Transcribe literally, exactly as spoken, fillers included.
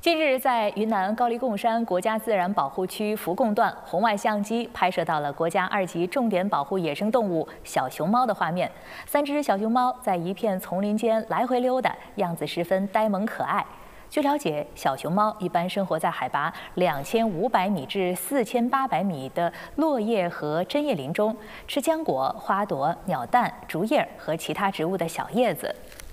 近日，在云南高黎贡山国家自然保护区福贡段，红外相机拍摄到了国家二级重点保护野生动物小熊猫的画面。三只小熊猫在一片丛林间来回溜达，样子十分呆萌可爱。据了解，小熊猫一般生活在海拔两千五百米至四千八百米的落叶和针叶林中，吃浆果、花朵、鸟蛋、竹叶和其他植物的小叶子。